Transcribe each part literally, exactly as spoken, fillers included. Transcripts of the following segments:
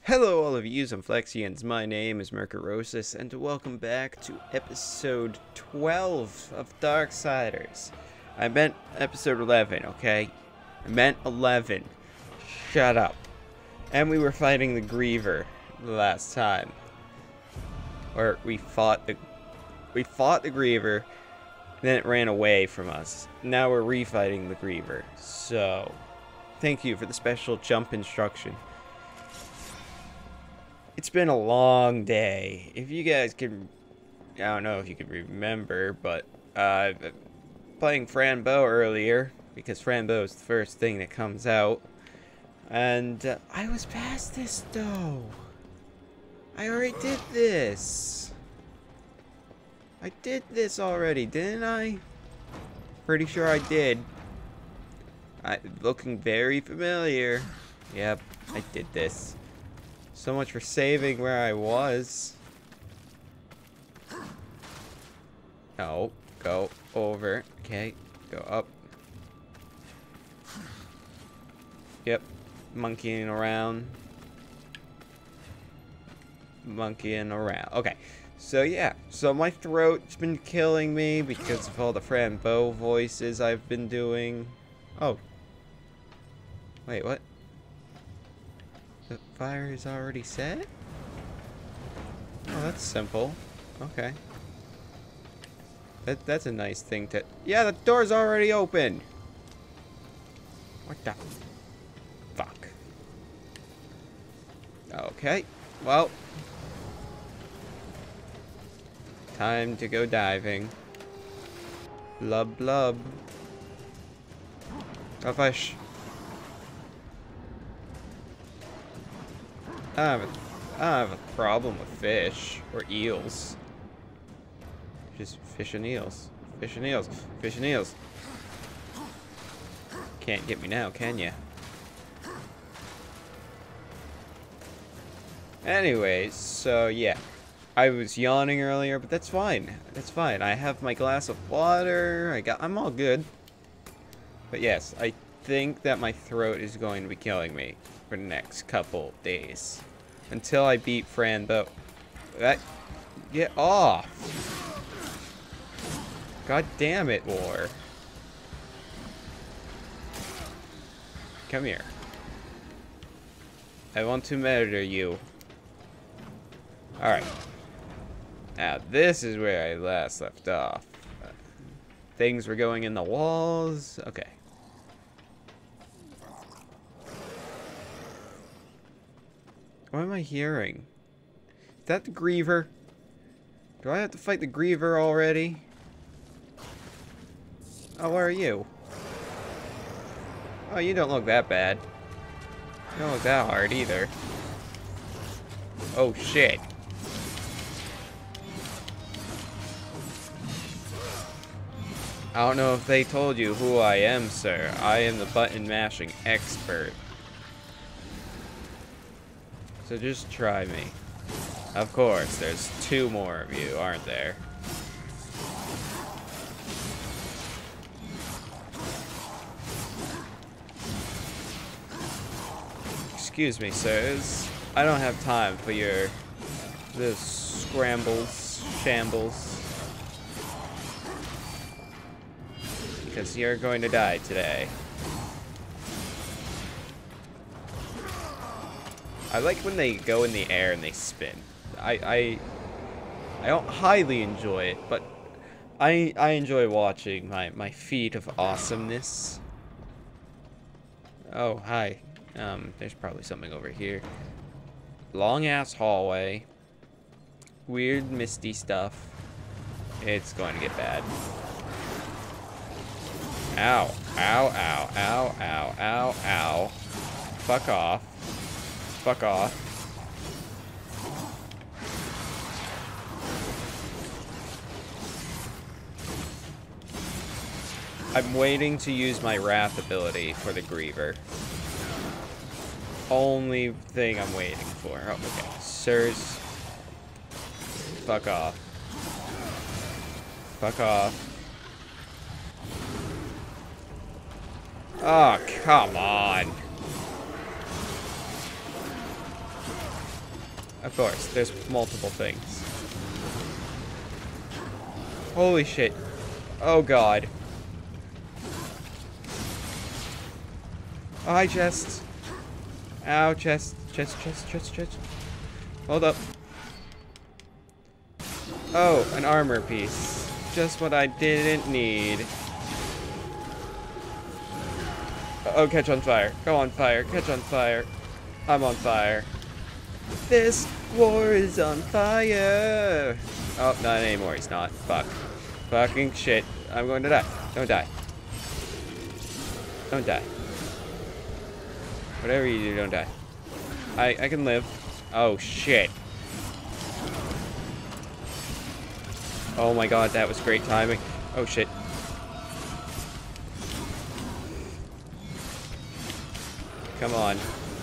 Hello all of you Flexians, my name is Mercurosis, and welcome back to episode twelve of Darksiders. I meant episode eleven, okay? I meant eleven. Shut up. And we were fighting the Griever the last time. Or we fought the... We fought the Griever, then it ran away from us. Now we're refighting the Griever. So, thank you for the special jump instruction. It's been a long day. If you guys can, I don't know if you can remember, but uh, playing Frambo earlier, because Frambo is the first thing that comes out. And uh, I was past this though. I already did this. I did this already, didn't I? Pretty sure I did. I, looking very familiar. Yep, I did this. So much for saving where I was. No, go over. Okay, go up. Yep, monkeying around. Monkeying around. Okay, so yeah. So my throat's been killing me because of all the Frambo voices I've been doing. Oh. Wait, what? The fire is already set? Oh, that's simple. Okay. That that's a nice thing to... Yeah, the door's already open! What the... Fuck. Okay. Well. Time to go diving. Blub blub. Oh, fish. I don't, have a, I don't have a problem with fish or eels. Just fish and eels. Fish and eels. Fish and eels. Can't get me now, can ya? Anyways, so yeah. I was yawning earlier, but that's fine. That's fine. I have my glass of water. I got I'm all good. But yes, I think that my throat is going to be killing me for the next couple days until I beat Frambo. That get off! God damn it, war! Come here. I want to murder you. All right. Now this is where I last left off. Uh, things were going in the walls. Okay. What am I hearing? Is that the Griever? Do I have to fight the Griever already? Oh, where are you? Oh, you don't look that bad. You don't look that hard either. Oh, shit. I don't know if they told you who I am, sir. I am the button mashing expert. So just try me. Of course, there's two more of you, aren't there? Excuse me, sirs. I don't have time for your little scrambles, shambles. Because you're going to die today. I like when they go in the air and they spin. I I I don't highly enjoy it, but I I enjoy watching my my feat of awesomeness. Oh, hi. Um, there's probably something over here. Long ass hallway. Weird misty stuff. It's going to get bad. Ow. Ow, ow, ow, ow, ow, ow. Fuck off. Fuck off. I'm waiting to use my Wrath ability for the Griever. Only thing I'm waiting for. Oh, okay. Sirs. Fuck off. Fuck off. Oh, come on. Of course, there's multiple things. Holy shit. Oh god. Oh, hi, chest. Ow, chest. Chest, chest, chest, chest. Hold up. Oh, an armor piece. Just what I didn't need. Oh, catch on fire. Go on fire. Catch on fire. I'm on fire. This war is on fire. Oh, not anymore. He's not. Fuck. Fucking shit. I'm going to die. Don't die. Don't die. Whatever you do, don't die. I, I can live. Oh, shit. Oh my god, that was great timing. Oh, shit. Come on.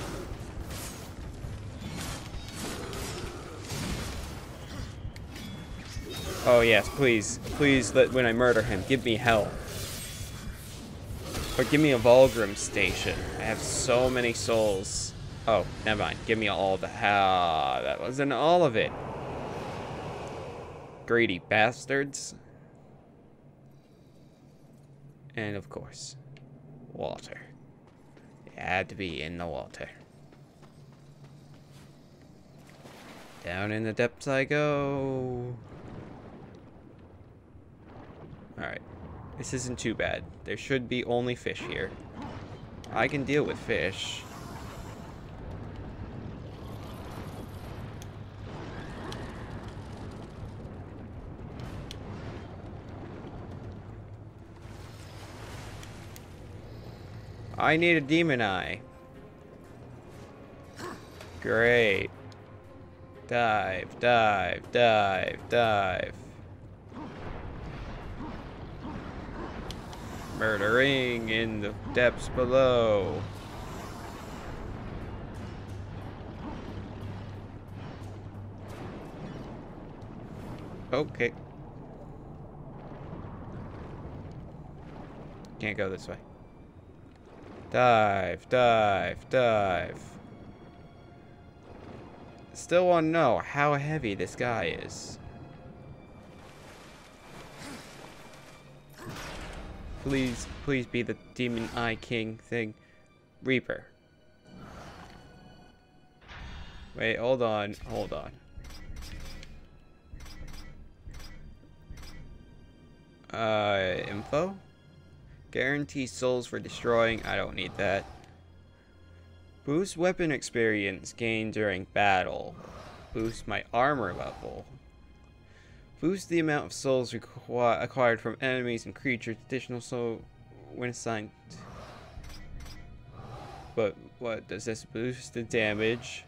Oh, yes, please. Please, let when I murder him, give me hell. Or give me a Vulgrim station. I have so many souls. Oh, never mind. Give me all the hell. That wasn't all of it. Greedy bastards. And of course, water. It had to be in the water. Down in the depths I go. Alright. This isn't too bad. There should be only fish here. I can deal with fish. I need a demon eye. Great. Dive, dive, dive, dive. Murdering in the depths below. Okay. Can't go this way. Dive, dive, dive. Still want to know how heavy this guy is. Please, please be the Demon Eye King thing. Reaper. Wait, hold on, hold on. Uh, info? Guarantee souls for destroying. I don't need that. Boost weapon experience gained during battle. Boost my armor level. Boost the amount of souls requ acquired from enemies and creatures. Additional soul when assigned. But what does this boost? The damage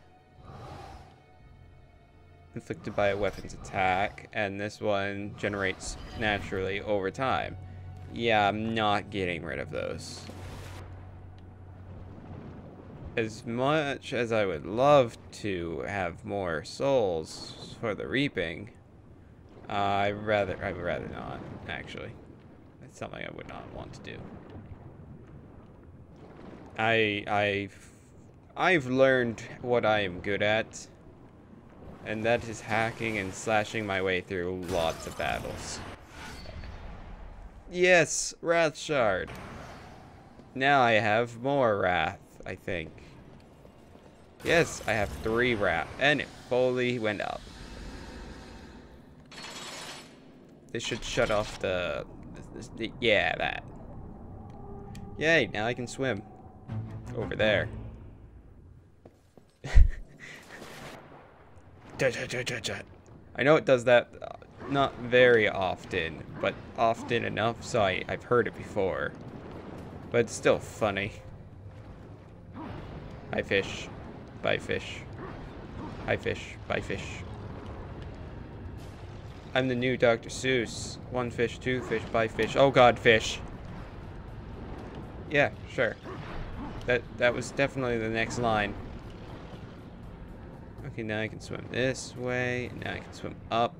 inflicted by a weapon's attack, and this one generates naturally over time. Yeah, I'm not getting rid of those. As much as I would love to have more souls for the reaping, uh, I'd rather I'd rather not, actually. That's something I would not want to do. I I've I've learned what I am good at, and that is hacking and slashing my way through lots of battles. Yes, Wrath Shard. Now I have more Wrath, I think. Yes, I have three Wrath, and it fully went up. This should shut off the, the, the... Yeah, that. Yay, now I can swim. Over there. I know it does that uh, not very often, but often enough so I, I've heard it before. But it's still funny. Hi fish. Bye fish. Hi fish. Bye fish. I'm the new Doctor Seuss. One fish, two fish, bye fish. Oh god, fish. Yeah, sure. That that was definitely the next line. Okay, now I can swim this way, and now I can swim up.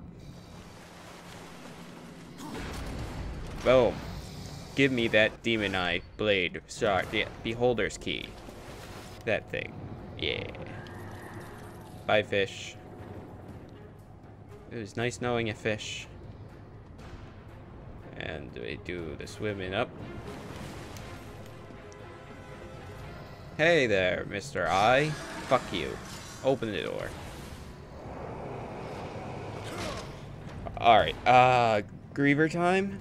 Boom. Give me that demon eye blade. Sorry, yeah, beholder's key. That thing. Yeah. Bye, fish. It was nice knowing a fish. And we do the swimming up. Hey there, Mister I. Fuck you. Open the door. Alright, uh, Griever time?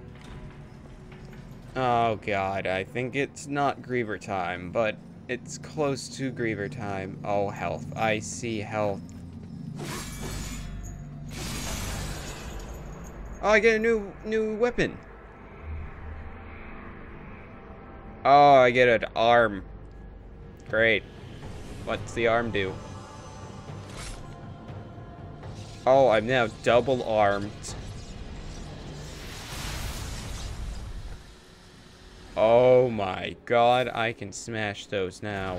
Oh god, I think it's not Griever time, but it's close to Griever time. Oh, health. I see health. Oh, I get a new new weapon. Oh, I get an arm. Great. What's the arm do? Oh, I'm now double armed. Oh my god, I can smash those now.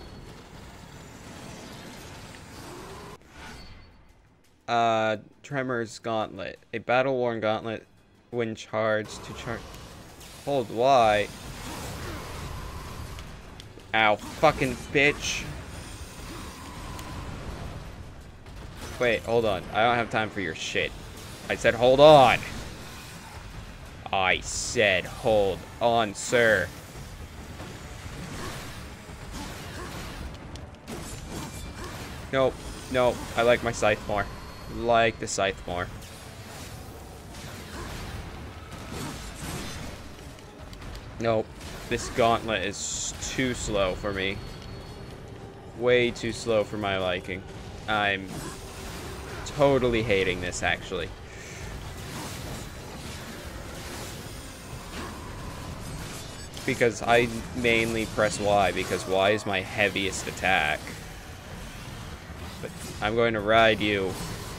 Uh, Tremor's Gauntlet. A battle-worn gauntlet when charged to charge. Hold Y. Ow, fucking bitch. Wait, hold on. I don't have time for your shit. I said hold on. I said hold on, sir. Nope. Nope. I like my scythe more. Like the scythe more. Nope. This gauntlet is too slow for me. Way too slow for my liking. I'm totally hating this, actually. Because I mainly press Y, because Y is my heaviest attack. But I'm going to ride you.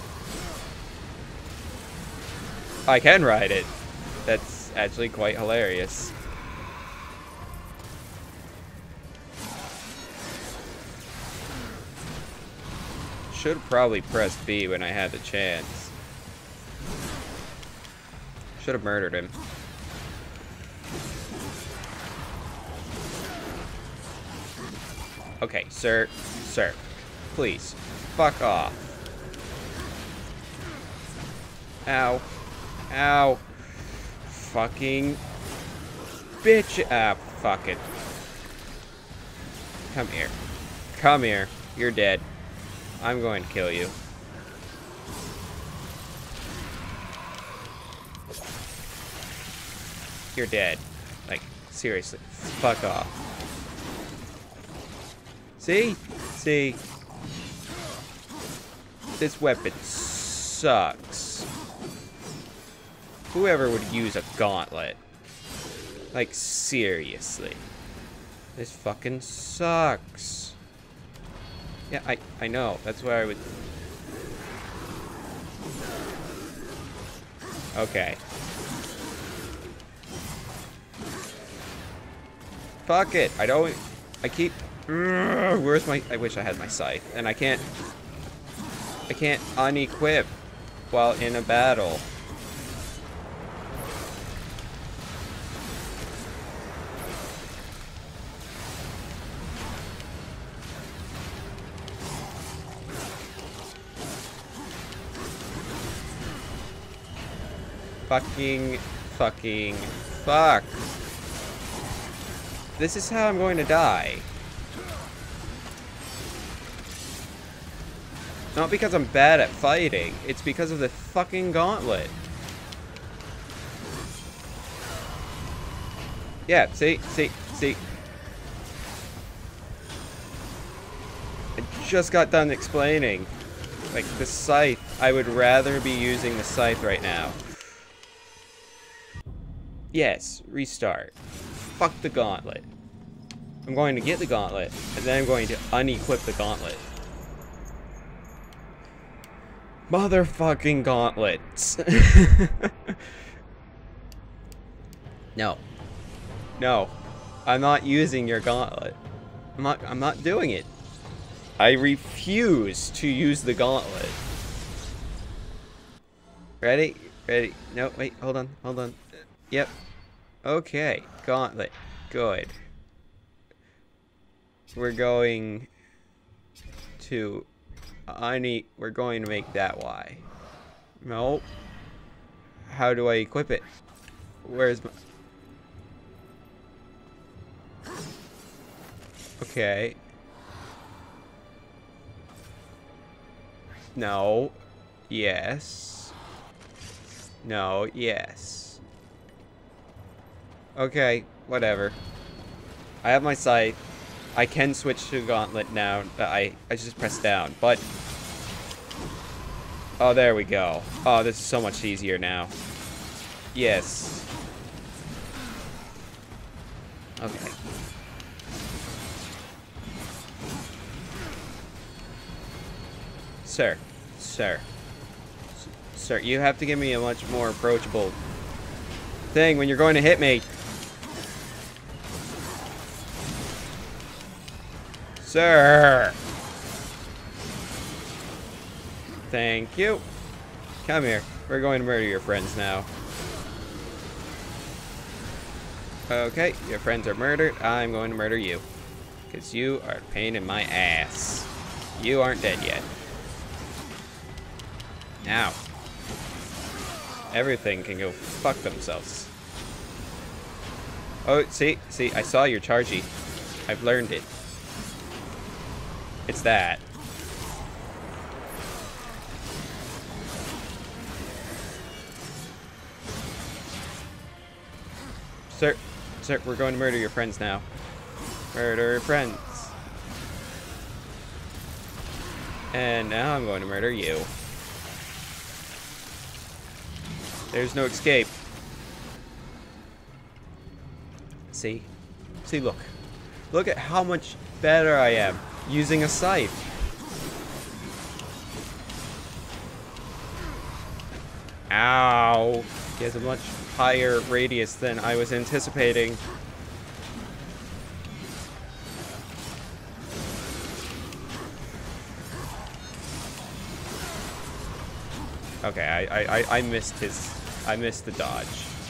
I can ride it. That's actually quite hilarious. Should have probably pressed B when I had the chance. Should have murdered him. Okay, sir, sir, please, fuck off. Ow. Ow. Fucking bitch. Ah, fuck it. Come here. Come here. You're dead. I'm going to kill you. You're dead. Like, seriously. Fuck off. See? See? This weapon sucks. Whoever would use a gauntlet? Like, seriously. This fucking sucks. Yeah, I, I know. That's why I would... Okay. Fuck it. I don't... I keep... Where's my... I wish I had my scythe. And I can't... I can't unequip while in a battle. Fucking, fucking, fuck. This is how I'm going to die. Not because I'm bad at fighting, it's because of the fucking gauntlet. Yeah, see, see, see. I just got done explaining. Like, the scythe, I would rather be using the scythe right now. Yes, restart. Fuck the gauntlet. I'm going to get the gauntlet, and then I'm going to unequip the gauntlet. Motherfucking gauntlets. No. No. I'm not using your gauntlet. I'm not I'm not doing it. I refuse to use the gauntlet. Ready? Ready? No, wait, hold on, hold on. Yep. Okay, gauntlet. Good. We're going to... I need... We're going to make that Y. No. How do I equip it? Where's my... Okay. No. Yes. No. Yes. Okay. Whatever. I have my scythe. I can switch to Gauntlet now. I, I just pressed down. But... Oh, there we go. Oh, this is so much easier now. Yes. Okay. Sir. Sir. S sir, you have to give me a much more approachable thing when you're going to hit me. Sir. Thank you. Come here. We're going to murder your friends now. Okay, your friends are murdered. I'm going to murder you. Because you are a pain in my ass. You aren't dead yet. Now. Everything can go fuck themselves. Oh, see? See, I saw your chargey. I've learned it. It's that. Sir, sir, we're going to murder your friends now. Murder friends. And now I'm going to murder you. There's no escape. See? See, look. Look at how much better I am using a scythe. Ow. He has a much higher radius than I was anticipating. Okay, I, I, I missed his... I missed the dodge.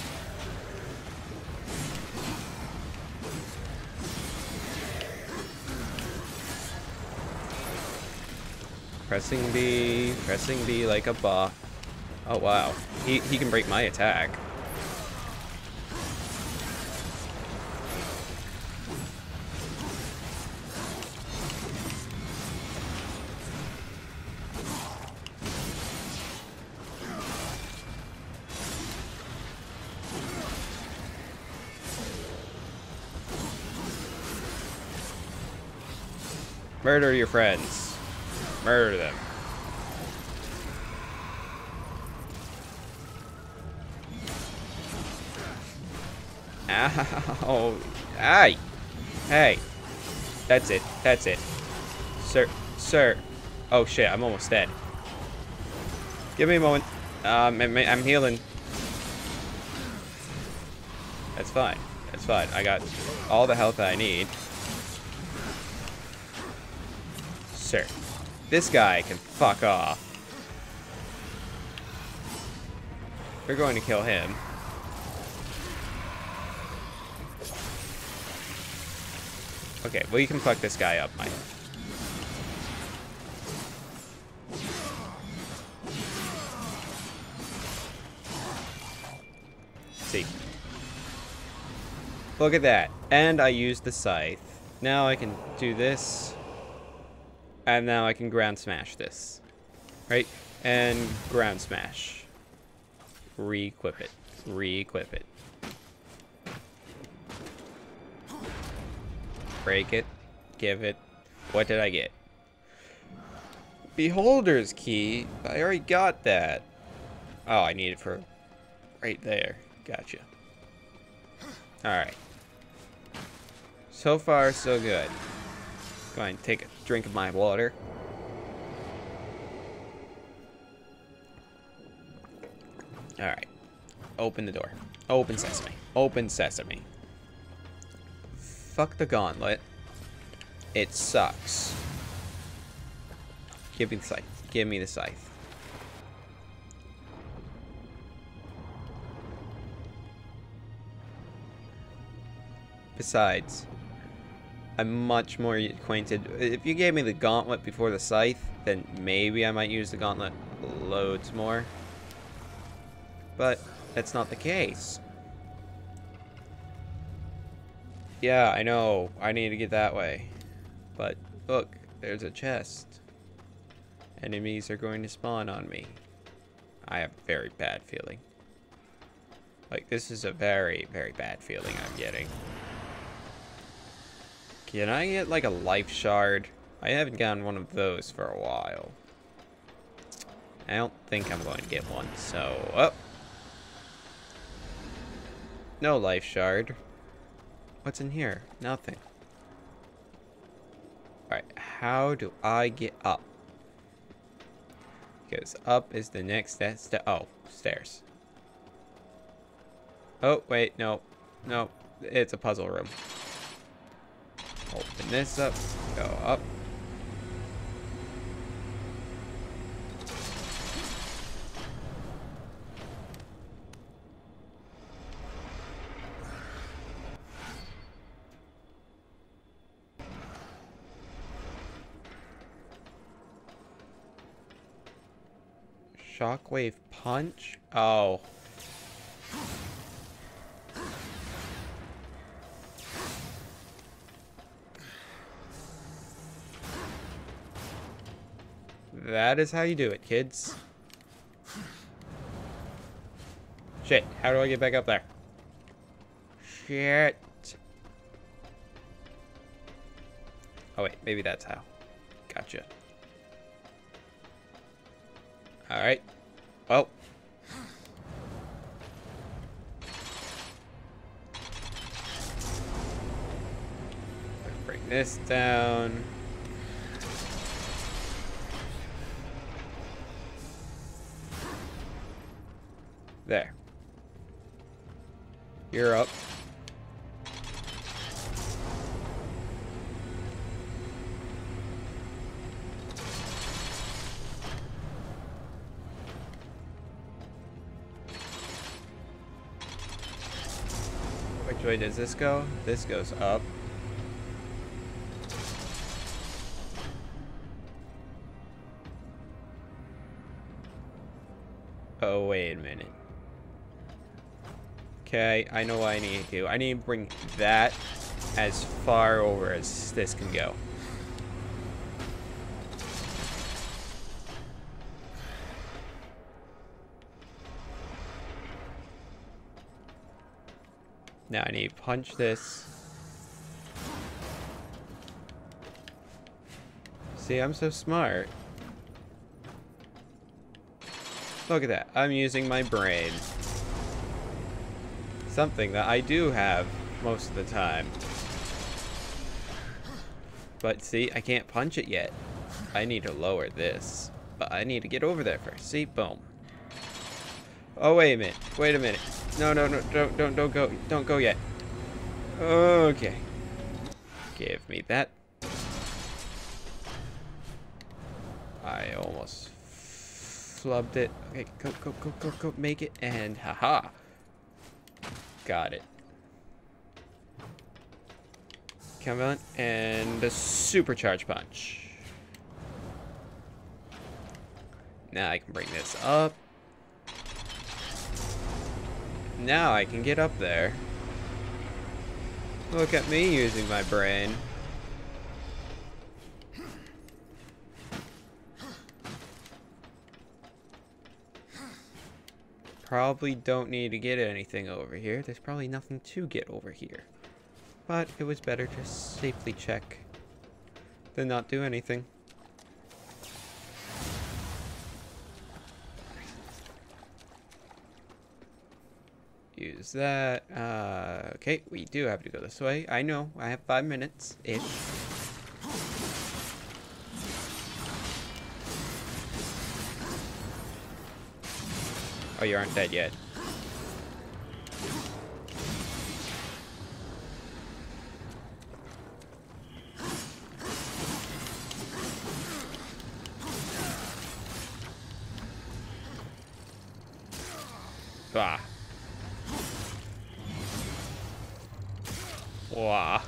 Pressing B, pressing B like a buff. Oh wow, he, he can break my attack. Murder your friends. Murder them. Ow. Aye. Hey. That's it. That's it. Sir. Sir. Oh shit, I'm almost dead. Give me a moment. Um, I'm, I'm healing. That's fine. That's fine. I got all the health I need. Sir. This guy can fuck off. We're going to kill him. Okay, well you can fuck this guy up, Mike. See. Look at that. And I used the scythe. Now I can do this. And now I can ground smash this. Right? And ground smash. Re-equip it. Re-equip it. Break it. Give it. What did I get? Beholder's key. I already got that. Oh, I need it for right there. Gotcha. Alright. So far, so good. Go ahead and take a drink of my water. Alright. Open the door. Open sesame. Open sesame. Fuck the gauntlet. It sucks. Give me the scythe. Give me the scythe. Besides, I'm much more acquainted. If you gave me the gauntlet before the scythe, then maybe I might use the gauntlet loads more. but that's not the case. Yeah, I know. I need to get that way. But look, there's a chest. Enemies are going to spawn on me. I have a very bad feeling. Like, this is a very, very bad feeling I'm getting. Can I get, like, a life shard? I haven't gotten one of those for a while. I don't think I'm going to get one, so... Oh! No life shard. What's in here? Nothing. Alright, how do I get up? Because up is the next step. St oh, stairs. Oh, wait, no. No, it's a puzzle room. Open this up, go up. Shockwave punch? Oh. That is how you do it, kids. Shit, how do I get back up there? Shit. Oh wait, maybe that's how. Gotcha. Alright. Well. Bring this down. There. You're up. Which way does this go? This goes up. Oh, wait a minute. Okay, I know what I need to do. I need to bring that as far over as this can go. Now I need to punch this. See, I'm so smart. Look at that. I'm using my brain. Something that I do have most of the time. But see, I can't punch it yet. I need to lower this. But I need to get over there first. See? Boom. Oh, wait a minute. Wait a minute. No, no, no. Don't, don't, don't go. Don't go yet. Okay. Give me that. I almost flubbed it. Okay, go, go, go, go, go. Make it. And haha. Got it. Come on. And a supercharge punch. Now I can bring this up. Now I can get up there. Look at me using my brain. Probably don't need to get anything over here. There's probably nothing to get over here. But it was better to safely check than not do anything. Use that. Uh, okay, we do have to go this way. I know. I have five minutes-ish. Oh, you aren't dead yet. Ah. Wow.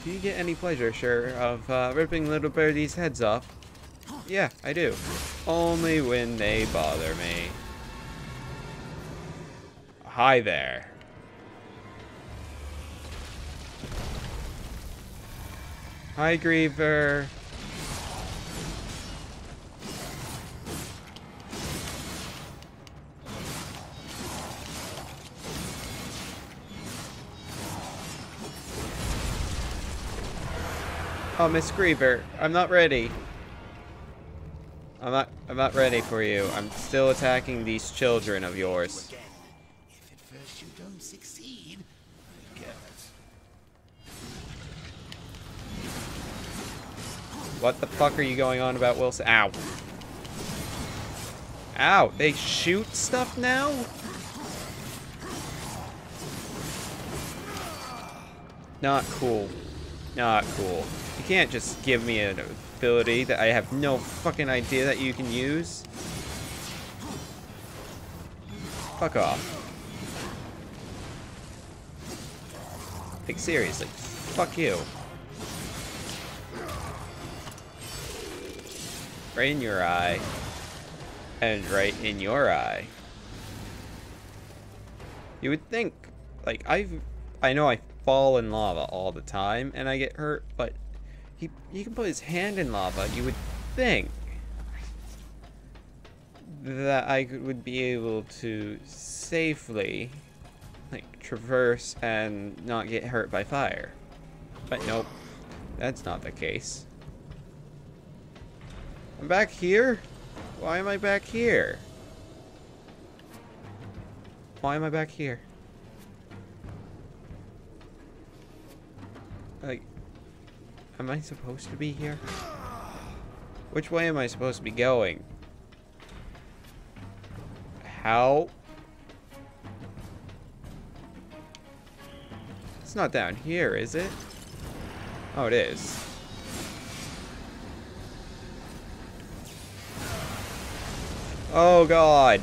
do you get any pleasure, sure, of uh, ripping little birdies' heads off? Yeah, I do. Only when they bother me. Hi there. Hi, Griever. Oh, Miss Griever, I'm not ready. I'm not I'm not ready for you. I'm still attacking these children of yours. If at first you don't succeed, I guess. What the fuck are you going on about, Wilson? Ow. Ow, they shoot stuff now? Not cool. Not cool. You can't just give me an ability that I have no fucking idea that you can use. Fuck off. Like, seriously. Fuck you. Right in your eye. And right in your eye. You would think, like, I've, I know I fall in lava all the time and I get hurt, but he, he can put his hand in lava. You would think that I could, would be able to safely, like, traverse and not get hurt by fire. But nope, that's not the case. I'm back here? Why am I back here? Why am I back here? Like, am I supposed to be here? Which way am I supposed to be going? How? It's not down here, is it? Oh, it is. Oh, God.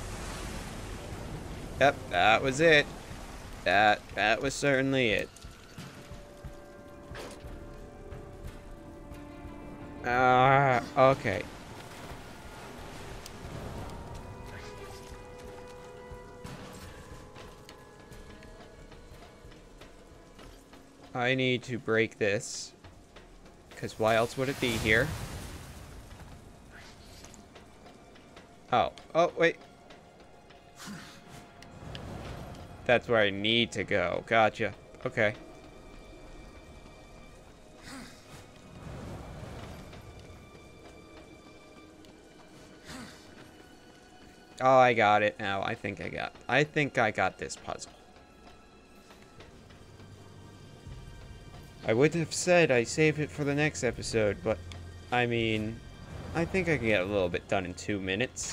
Yep, that was it. That, that was certainly it. Ah, uh, okay. I need to break this, because why else would it be here? Oh, oh, wait. That's where I need to go. Gotcha. Okay. Oh, I got it now. I think I got... I think I got this puzzle. I would have said I save it for the next episode, but... I mean... I think I can get a little bit done in two minutes.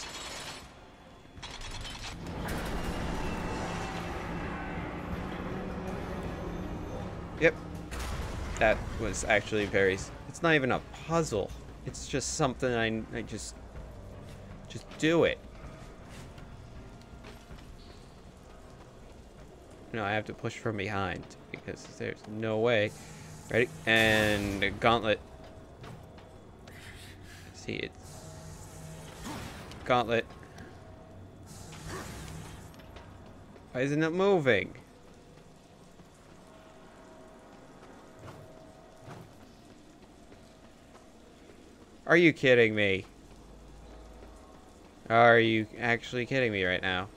Yep. That was actually very... It's not even a puzzle. It's just something I, I just... Just do it. No, I have to push from behind because there's no way. Ready? And a Gauntlet. See it. Gauntlet. Why isn't it moving? Are you kidding me? Are you actually kidding me right now?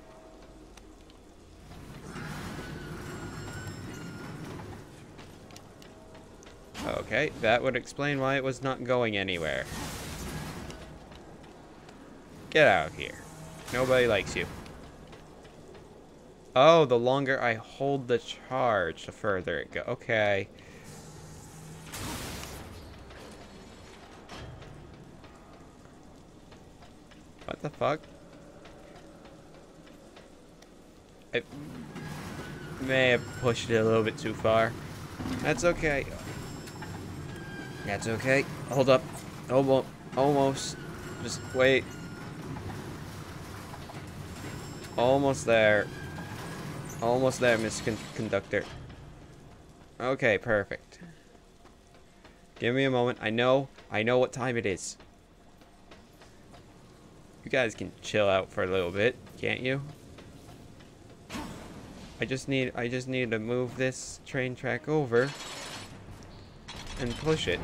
Okay, that would explain why it was not going anywhere. Get out of here. Nobody likes you. Oh, the longer I hold the charge, the further it goes. Okay. What the fuck? I may have pushed it a little bit too far. That's okay. That's okay. Hold up. Almost. Almost. Just wait. Almost there. Almost there, Miss Con Conductor. Okay, perfect. Give me a moment. I know. I know what time it is. You guys can chill out for a little bit, can't you? I just need I just need to move this train track over and push it.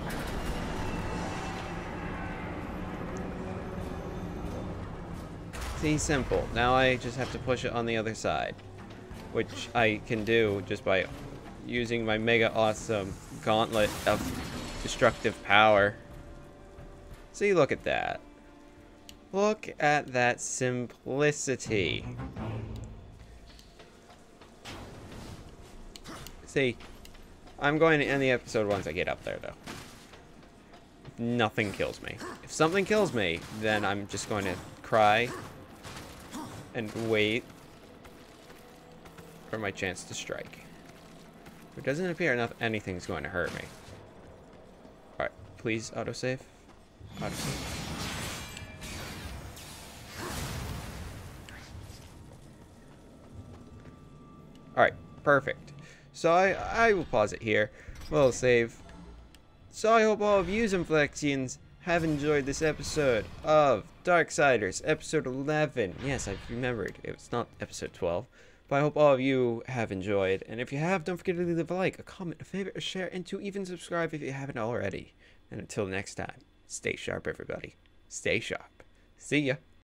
See, simple. Now I just have to push it on the other side, which I can do just by using my mega awesome gauntlet of destructive power. See, look at that. Look at that simplicity. See, I'm going to end the episode once I get up there, though. Nothing kills me. If something kills me, then I'm just going to cry and wait for my chance to strike. It doesn't appear enough anything's going to hurt me. Alright, please autosave. Autosave. Alright, perfect. So I, I will pause it here. We'll save. So I hope all of you Flexians have enjoyed this episode of Darksiders, episode eleven. Yes, I've remembered. It was not episode twelve. But I hope all of you have enjoyed. And if you have, don't forget to leave a like, a comment, a favorite, a share, and to even subscribe if you haven't already. And until next time, stay sharp, everybody. Stay sharp. See ya.